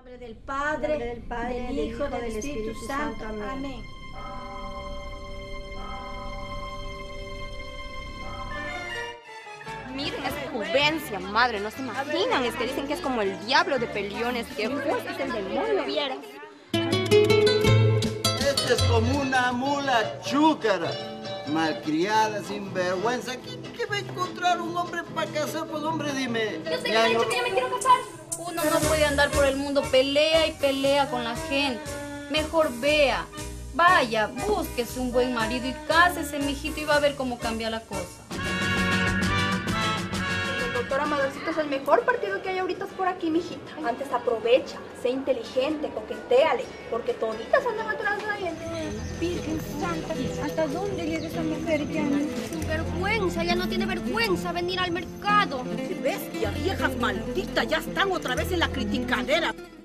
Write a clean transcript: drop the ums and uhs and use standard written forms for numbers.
nombre del Padre, del Hijo, del Espíritu Santo. Amén. Miren esa juvencia, madre, no se imaginan, es que dicen que es como el diablo de Peliones, que fuerte es el demonio, vieras. Esta es como una mula chúcara, malcriada, sinvergüenza. ¿Qué va a encontrar un hombre para casar? Pues hombre, dime. Yo sé que me ha dicho que ya me quiero casar. Uno no puede andar por el mundo, pelea y pelea con la gente. Mejor vea, vaya, búsquese un buen marido y cásese, mijito, y va a ver cómo cambia la cosa. El doctor Amadorcito es el mejor partido que hay ahorita por aquí, mijita. Antes aprovecha, sé inteligente, coquetéale, porque toditas andan atrás de él. Virgen Santa, ¿hasta dónde llega esa mujer ya? Sin vergüenza, ella no tiene vergüenza venir al mercado. ¡Qué bestia, viejas malditas! Ya están otra vez en la criticadera.